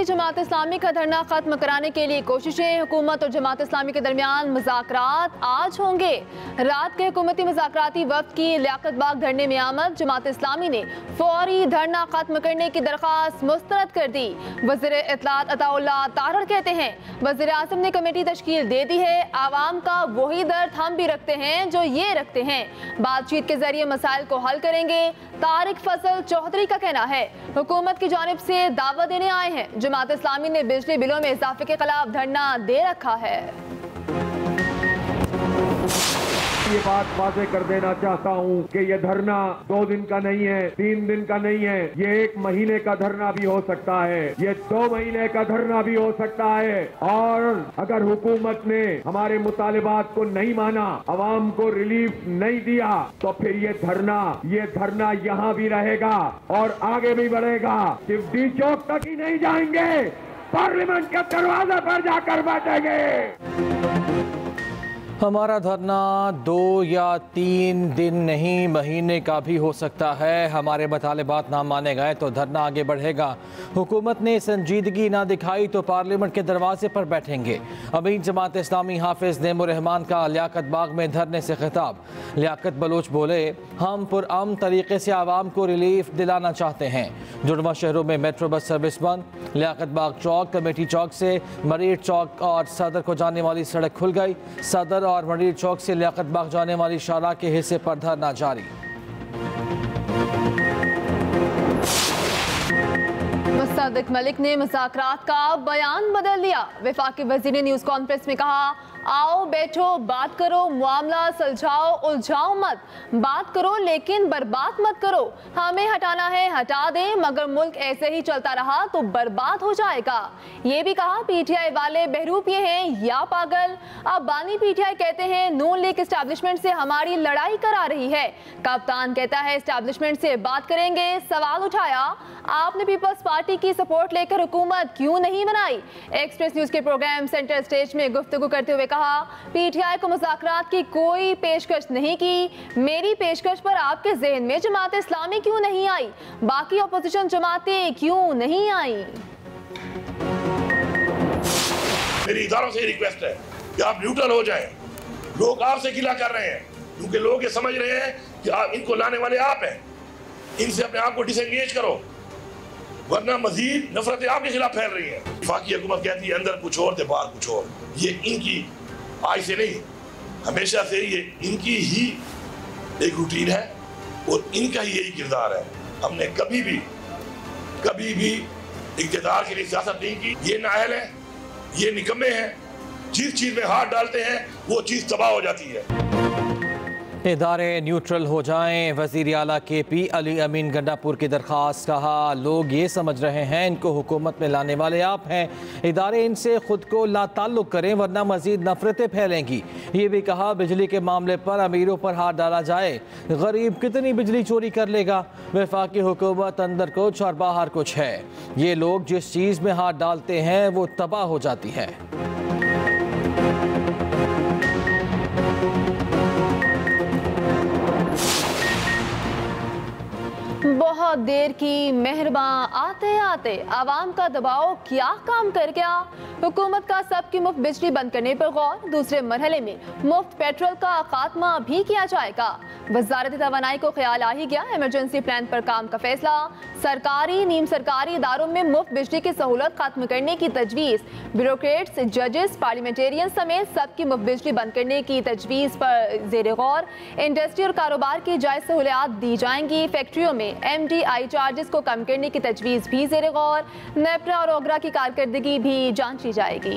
में जमात इस्लामी का धरना खत्म कराने के लिए कोशिशें। हुकूमत और जमात इस्लामी के दरमियान मुज़ाकरात आज होंगे। रात के हुकूमती मुज़ाकराती वफ्द की लियाकत बाग धरने में आमद। जमात इस्लामी ने फौरी धरना खत्म करने की दरख्वास्त मुस्तरद कर दी। वज़ीर इत्तलात अताउल्लाह तारड़ कहते हैं वज़ीर आज़म ने कमेटी तश्कील दे दी है। आवाम का वही दर्द हम भी रखते हैं जो ये रखते हैं। बातचीत के जरिए मसाइल को हल करेंगे। तारिक फजल चौधरी का कहना है हुकूमत की जानिब से दावा देने आए हैं। जमात इस्लामी ने बिजली बिलों में इजाफे के खिलाफ धरना दे रखा है। ये बात वाज़ेह कर देना चाहता हूँ कि ये धरना 2 दिन का नहीं है, 3 दिन का नहीं है, ये 1 महीने का धरना भी हो सकता है, ये 2 महीने का धरना भी हो सकता है। और अगर हुकूमत ने हमारे मुतालिबात को नहीं माना, अवाम को रिलीफ नहीं दिया, तो फिर ये धरना यहाँ भी रहेगा और आगे भी बढ़ेगा। सिर्फ डी चौक तक ही नहीं जाएंगे, पार्लियामेंट के दरवाजे पर जाकर बैठेंगे। हमारा धरना 2 या 3 दिन नहीं, महीने का भी हो सकता है। हमारे मुतालिबात ना माने गए तो धरना आगे बढ़ेगा। हुकूमत ने संजीदगी ना दिखाई तो पार्लियामेंट के दरवाजे पर बैठेंगे। अमीन जमात इस्लामी हाफिज नेमुर रहमान का लियाकत बाग में धरने से खिताब। लियाकत बलोच बोले हम पुरअमन तरीके से आवाम को रिलीफ दिलाना चाहते हैं। जुड़वा शहरों में मेट्रो बस सर्विस बंद। लियाकत बाग चौक, कमेटी चौक से मरीर चौक और सदर को जाने वाली सड़क खुल गई। सदर और मरीर चौक से लियाकत बाग जाने वाली शाहराह के हिस्से पर धरना जारी। मुस्तदिक मलिक ने मुज़ाकरात का बयान बदल दिया। वफाकी वज़ीर ने न्यूज़ कॉन्फ्रेंस में कहा आओ बैठो, बात करो, मामला सुलझाओ, उलझाओ मत, बात करो लेकिन बर्बाद मत करो। हमें हटाना है हटा दें, मगर मुल्क ऐसे ही चलता रहा तो बर्बाद हो जाएगा। ये भी कहा पीटीआई वाले बहरूपिये हैं या पागल। अब बानी पीटीआई कहते हैं नून लीग एस्टैब्लिशमेंट से हमारी लड़ाई करा रही है। कप्तान कहता है एस्टैब्लिशमेंट से बात करेंगे। सवाल उठाया आपने पीपल्स पार्टी की सपोर्ट लेकर हुकूमत क्यों नहीं बनाई। एक्सप्रेस न्यूज के प्रोग्राम सेंटर स्टेज में गुफ्तगू करते हुए कहा पीटीआई को मुज़ाकरात की कोई पेशकश नहीं की। मेरी पेशकश पर आपके ज़हन में जमात इस्लामी क्यों नहीं आई, बाकी अपोजिशन जमातें क्यों नहीं आई। मेरी इदारों से रिक्वेस्ट है कि आप न्यूट्रल हो जाएं। लोग आपसे गिला कर रहे हैं क्योंकि लोग ये समझ रहे हैं कि आप इनको लाने वाले आप हैं। इनसे अपने आप को डिसएंगेज करो, वरना मजीद नफरतें आपके खिलाफ फैल रही हैं। वफाकी हुकूमत कहती है अंदर कुछ और थे बाहर कुछ और। ये इनकी आज से नहीं, हमेशा से ये इनकी ही एक रूटीन है और इनका ही यही किरदार है। हमने कभी भी इक़्तिदार के लिए सियासत नहीं की। ये नाअहल हैं, ये निकम्मे हैं। जिस चीज़ में हाथ डालते हैं वो चीज़ तबाह हो जाती है। इदारे न्यूट्रल हो जाएं। वज़ीर आला KP अली अमीन गंडापुर की दरख्वास्त। कहा लोग ये समझ रहे हैं इनको हुकूमत में लाने वाले आप हैं। इदारे इनसे ख़ुद को लाताल्लुक़ करें वरना मज़ीद नफरतें फैलेंगी। ये भी कहा बिजली के मामले पर अमीरों पर हाथ डाला जाए, गरीब कितनी बिजली चोरी कर लेगा। वफाकी हुकूमत अंदर कुछ और बाहर कुछ है। ये लोग जिस चीज़ में हाथ डालते हैं वो तबाह हो जाती है। बहुत देर की मेहरबान आते आते आवाम का दबाव क्या काम कर गया। हुकूमत का सबकी मुफ्त बिजली बंद करने पर गौर। दूसरे मरहले में मुफ्त पेट्रोल का खात्मा भी किया जाएगा। वजारत तवानाई को ख्याल आ ही गया। इमरजेंसी प्लान पर काम का फैसला। सरकारी नीम सरकारी इदारों में मुफ्त बिजली की सहूलत खत्म करने की तजवीज़। ब्यूरोक्रेट्स, जजेस, पार्लियामेंटेरियन समेत सबकी मुफ्त बिजली बंद करने की तजवीज़ पर ज़ेर गौर। इंडस्ट्री और कारोबार की जायज़ सहूलियात दी जाएंगी। फैक्ट्रियों में MDI चार्जेस को कम करने की तजवीज़ भी ज़ेर गौर। नेप्रा और ओगरा की कारकर्दगी भी जांची जाएगी।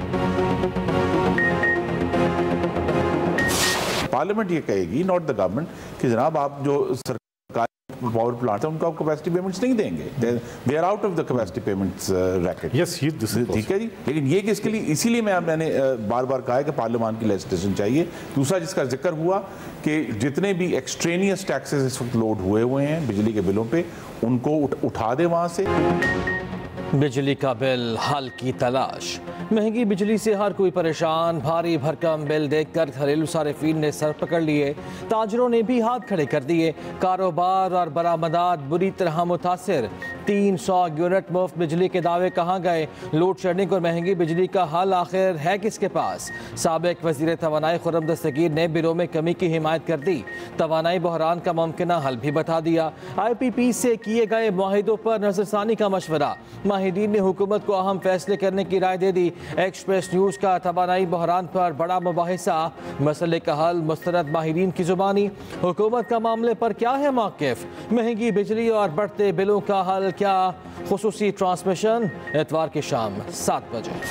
पार्लियामेंट ये कहेगी, नॉट द गवर्नमेंट, कि जनाब आप जो सरकारी पावर प्लांट है उनको आप कैपेसिटी पेमेंट्स नहीं देंगे। They are out of the capacity payments racket. Yes, ठीक है जी। लेकिन ये किसके लिए, इसीलिए मैंने बार बार कहा है कि पार्लियामान की लेजिस्लेशन चाहिए। दूसरा जिसका जिक्र हुआ कि जितने भी एक्सट्रेनियस टैक्सेस इस वक्त लोड हुए हैं बिजली के बिलों पे, उनको उठा दे वहाँ से। बिजली का बिल हल की तलाश। महंगी बिजली से हर कोई परेशान। भारी भरकम बिल देखकर घरेलू सारिफीन ने सर पकड़ लिए। ताजरों ने भी हाथ खड़े कर दिए। कारोबार और बरामदात बुरी तरह मुतासिर। 300 यूनिट मुफ्त बिजली के दावे कहाँ गए? लोड शेडिंग और महंगी बिजली का हल आखिर है किसके पास? साबिक वजीर तवानाई खुर्रम दस्तगीर ने बिलों में कमी की हिमायत कर दी। तवानाई बहरान का मुमकिन हल भी बता दिया। IPP से किए गए मुआहिदों पर नजरसानी का मशवरा। माहिदीन ने हुकूमत को अहम फैसले करने की राय दे दी। एक्सप्रेस न्यूज़ का तवानाई बहरान पर बड़ा मुबाहिसा, मसले का हल मुस्तरद माहिरीन की जुबानी। हुकूमत का मामले पर क्या है मौक़िफ़? महंगी बिजली और बढ़ते बिलों का हल क्या? खुसूसी ट्रांसमिशन इतवार की शाम 7 बजे।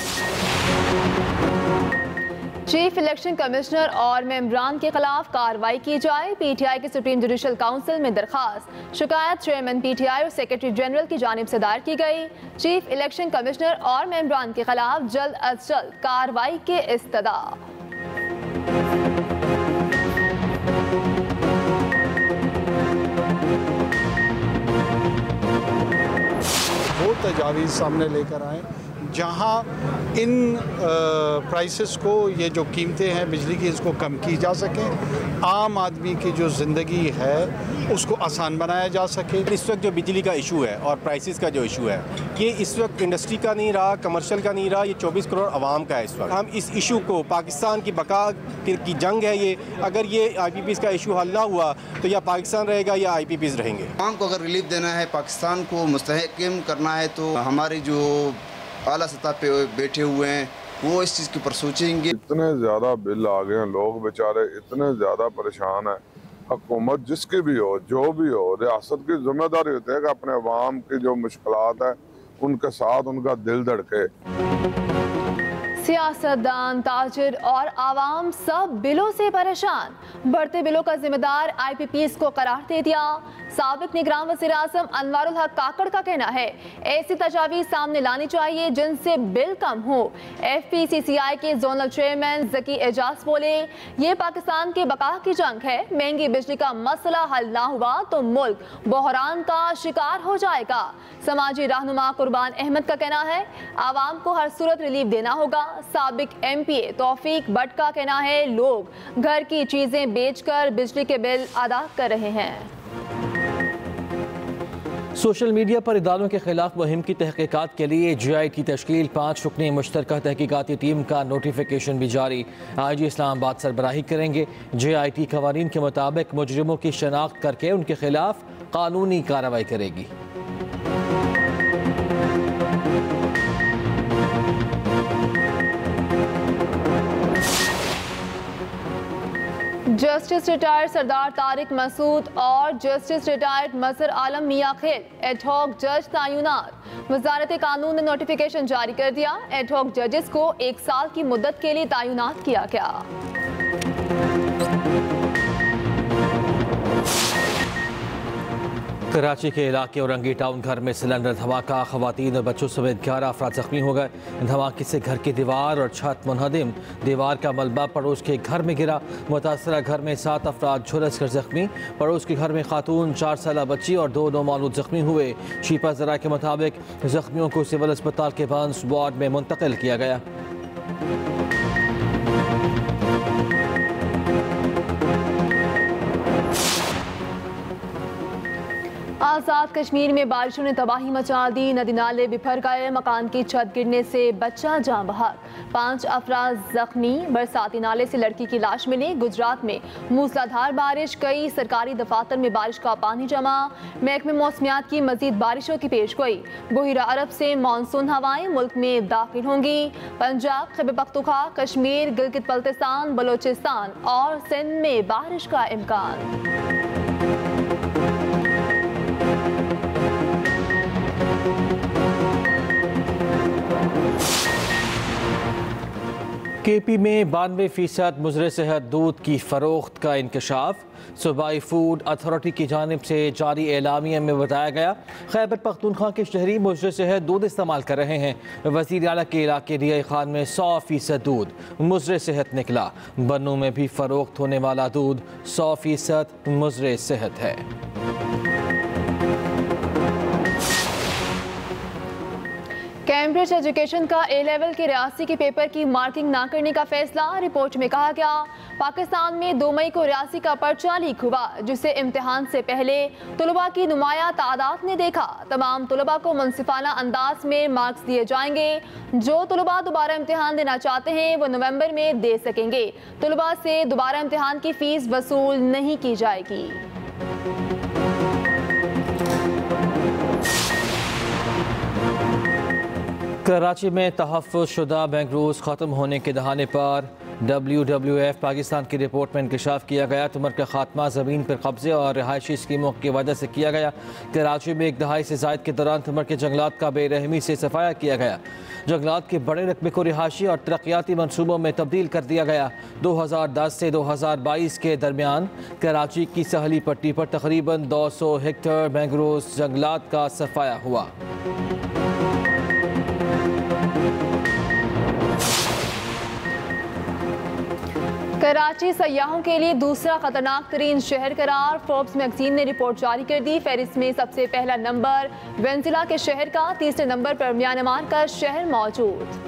चीफ इलेक्शन कमिश्नर और मेंबरान के खिलाफ कार्रवाई की जाए। PTI के सुप्रीम जुडिशल काउंसिल में दरखास्त। शिकायत चेयरमैन PTI और सेक्रेटरी जनरल की जानिब से दायर की गई। चीफ इलेक्शन कमिश्नर और मेंबरान के खिलाफ जल्द अज जल्द कार्रवाई के इस्तदा। वो तजावीज़ सामने लेकर आएँ जहाँ इन प्राइसेस को, ये जो कीमतें हैं बिजली की, इसको कम की जा सकें, आम आदमी की जो ज़िंदगी है उसको आसान बनाया जा सके। इस वक्त जो बिजली का इशू है और प्राइसेस का जो इशू है, ये इस वक्त इंडस्ट्री का नहीं रहा, कमर्शियल का नहीं रहा, ये 24 करोड़ आवाम का है। इस वक्त हम इस इशू को, पाकिस्तान की बका की जंग है ये, अगर ये IPPs का इशू हल ना हुआ तो या पाकिस्तान रहेगा या IPPs रहेंगे। आवाम को अगर रिलीफ देना है, पाकिस्तान को मुस्तहकम करना है, तो हमारी जो आला सतह पे बैठे हुए हैं वो इस चीज़ के ऊपर सोचेंगे। इतने ज़्यादा बिल आ गए हैं, लोग बेचारे इतने ज़्यादा परेशान हैं। हुकूमत जिसकी भी हो, जो भी हो, रियासत की जिम्मेदारी होती है कि अपने अवाम की जो मुश्किलात है उनके साथ उनका दिल धड़के। सियासतदान, ताजिर और आवाम सब बिलों से परेशान। बढ़ते बिलों का जिम्मेदार IPPs को करार दे दिया। साबिक निगरान वज़ीर आज़म अनवारुल हक काकड़ का कहना है ऐसी तजावीज़ सामने लानी चाहिए जिनसे बिल कम हो। FPCCI के जोनल चेयरमैन ज़की एजाज बोले, ये पाकिस्तान के बका की जंग है। महंगी बिजली का मसला हल ना हुआ तो मुल्क बहरान का शिकार हो जाएगा। समाजी रहनुमा कुर्बान अहमद का कहना है आवाम को हर सूरत रिलीफ देना होगा। साबिक MPA तौफीक भट्ट का कहना है लोग घर की चीजें बेचकर बिजली के बिल अदा कर रहे हैं। सोशल मीडिया पर इदारों के खिलाफ मुहिम की तहकीकात के लिए GI की तश्कील। 5 रुकनी मुश्तरका तहकीकाती टीम का नोटिफिकेशन भी जारी। IG इस्लामाबाद सरबराही करेंगे। JIT कवानीन के मुताबिक मुजरिमों की शनाख्त करके उनके खिलाफ कानूनी कार्रवाई करेगी। जस्टिस रिटायर्ड सरदार तारिक मसूद और जस्टिस रिटायर्ड मजहर आलम मियां खेल एडहॉक जज तैनात। वजारत कानून ने नोटिफिकेशन जारी कर दिया। एडहॉक जजेस को 1 साल की मुद्दत के लिए तैनात किया गया। कराची के इलाके औरंगी टाउन घर में सिलेंडर धमाका। खवातीन और बच्चों समेत 11 अफराद जख्मी हो गए। धमाके से घर की दीवार और छत मुनहदिम। दीवार का मलबा पड़ोस के घर में गिरा। मुतासरा घर में 7 अफराद झुलस कर जख्मी। पड़ोस के घर में खातून, 4 साला बच्ची और 2 नौमालूद जख्मी हुए। शीपा जरा के मुताबिक जख्मियों को सिविल अस्पताल के बांस वार्ड में मुंतकिल किया गया। आज़ाद कश्मीर में बारिशों ने तबाही मचा दी। नदी नाले बिफर गए। मकान की छत गिरने से बच्चा जाँ बहक। 5 अफराद जख्मी। बरसाती नाले से लड़की की लाश मिली। गुजरात में मूसलाधार बारिश। कई सरकारी दफातर में बारिश का पानी जमा। महकमे मौसमियात की मजीद बारिशों की पेशगोई। बहिरा अरब से मानसून हवाएं मुल्क में दाखिल होंगी। पंजाब, खैबर पख्तूनख्वा, कश्मीर, गिलगित बल्तिस्तान, बलोचिस्तान और सिंध में बारिश का इम्कान। KP में 92% मुजरे सेहत दूध की फरोख्त का इंकशाफ। सूबाई फूड अथॉरिटी की जानिब से जारी एलामिया में बताया गया खैबर पख्तूनख्वा के शहरी मुजरे सेहत दूध इस्तेमाल कर रहे हैं। वज़ीर आला के इलाके रियाई खान में 100% दूध मुजरे सेहत निकला। बन्नू में भी फरोख्त होने वाला दूध 100% मुजरे सेहत है। कैम्ब्रिज एजुकेशन का ए लेवल के रियासी के पेपर की मार्किंग ना करने का फैसला। रिपोर्ट में कहा गया, पाकिस्तान में 2 मई को रियासी का पर्चा लीक हुआ, जिसे इम्तिहान से पहले तलबा की नुमाया तादाद ने देखा। तमाम तलबा को मुनसिफाना अंदाज में मार्क्स दिए जाएंगे। जो तलबा दोबारा इम्तिहान देना चाहते हैं वो नवंबर में दे सकेंगे। तलबा से दोबारा इम्तिहान की फीस वसूल नहीं की जाएगी। कराची में तहफ़्फ़ुज़-शुदा बैंक रूल्स ख़त्म होने के दहाने पर WWF पाकिस्तान की रिपोर्ट में इंकशाफ किया गया। तुमर का खात्मा ज़मीन पर कब्जे और रिहायशी स्कीमों की वजह से किया गया। कराची में 1 दहाई से ज़ायद के दौरान तुमर के जंगलात का बेरहमी से सफाया किया गया। जंगलात के बड़े रकबे को रिहायशी और तरक्याती मनसूबों में तब्दील कर दिया गया। 2010 से 2022 के दरमियान कराची की सहली पट्टी पर तकरीबन 200 हेक्टेयर मैंग्रोव जंगलात का सफाया हुआ। कराची सयाहों के लिए दूसरा खतरनाक तरीन शहर करार। फोर्ब्स मैगजीन ने रिपोर्ट जारी कर दी। फहरिस्त में सबसे पहला नंबर वेनेजुएला के शहर का, तीसरे नंबर पर म्यांमार का शहर मौजूद।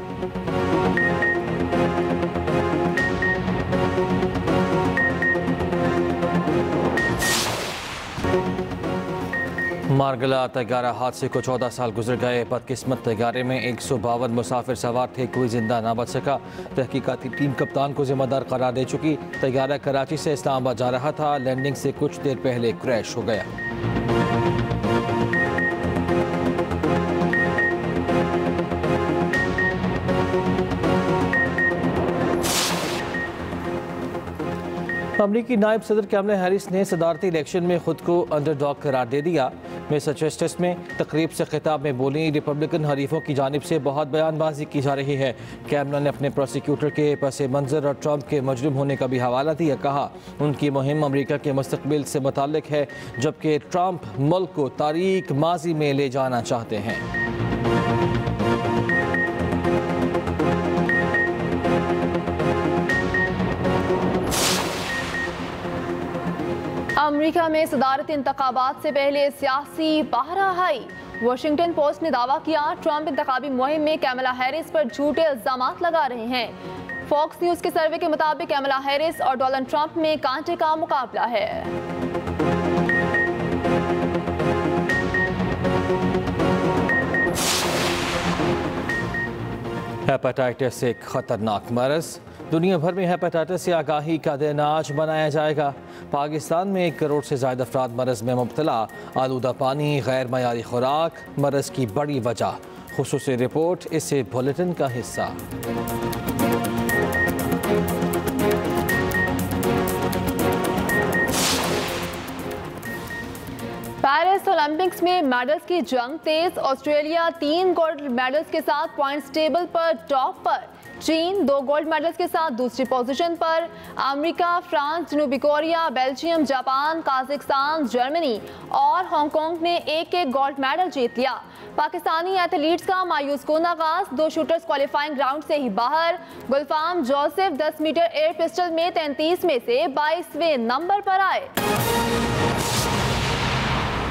मारगला तैयारा हादसे को 14 साल गुजर गए। बदकिस्मत तैयारे में 152 मुसाफिर सवार थे, कोई जिंदा ना बच सका। तहकीकाती टीम कप्तान को जिम्मेदार करार दे चुकी। तैयारा कराची से इस्लामाबाद जा रहा था, लैंडिंग से कुछ देर पहले क्रैश हो गया। अमरीकी नायब सदर कैमला हैरिस ने सदारती इलेक्शन में खुद को अंडरडॉग करार दे दिया। मैसाचुसेट्स में तकरीब से खिताब में बोली, रिपब्लिकन हरीफों की जानिब से बहुत बयानबाजी की जा रही है। कैमला ने अपने प्रोसिक्यूटर के पस मंजर और ट्रंप के मुजरिम होने का भी हवाला दिया। कहा उनकी मुहिम अमरीका के मुस्तकबिल से मुताल्लिक है, जबकि ट्रंप मुल्क को तारीख माजी में ले जाना चाहते हैं। अमेरिका में सदारती इंतखाबात से पहले सियासी पहरा हाई। वाशिंगटन पोस्ट ने दावा किया, ट्रंप इंतखाबी मुहिम में कैमला हैरिस पर झूठे इल्जामात लगा रहे हैं। फॉक्स न्यूज के सर्वे के मुताबिक कैमला हैरिस और डोनाल्ड ट्रंप में कांटे का मुकाबला है। हेपेटाइटिस एक खतरनाक मर्ज। दुनिया भर में हेपेटाइटिस से आगाही का दिन आज मनाया जाएगा। पाकिस्तान में 1 करोड़ से ज़्यादा अफराद मरज़ में मुब्तला। आलूदा पानी, गैर मयारी खुराक मरज़ की बड़ी वजह। खुसूसी रिपोर्ट इस बुलेटिन का हिस्सा। पेरिस ओलंपिक्स में मेडल्स की जंग तेज। ऑस्ट्रेलिया 3 गोल्ड मेडल्स के साथ पॉइंट्स टेबल पर टॉप पर। चीन 2 गोल्ड मेडल्स के साथ दूसरी पोजीशन पर। अमेरिका, फ्रांस, जनूबी Korea, Belgium, Japan, Kazakhstan, Germany और हांगकांग ने 1-1 गोल्ड मेडल जीत लिया। पाकिस्तानी एथलीट्स का मायूस कुन आगाज। 2 शूटर्स क्वालिफाइंग राउंड से ही बाहर। Gulfam Joseph 10 meter air pistol में 33 में से 22वें नंबर पर आए।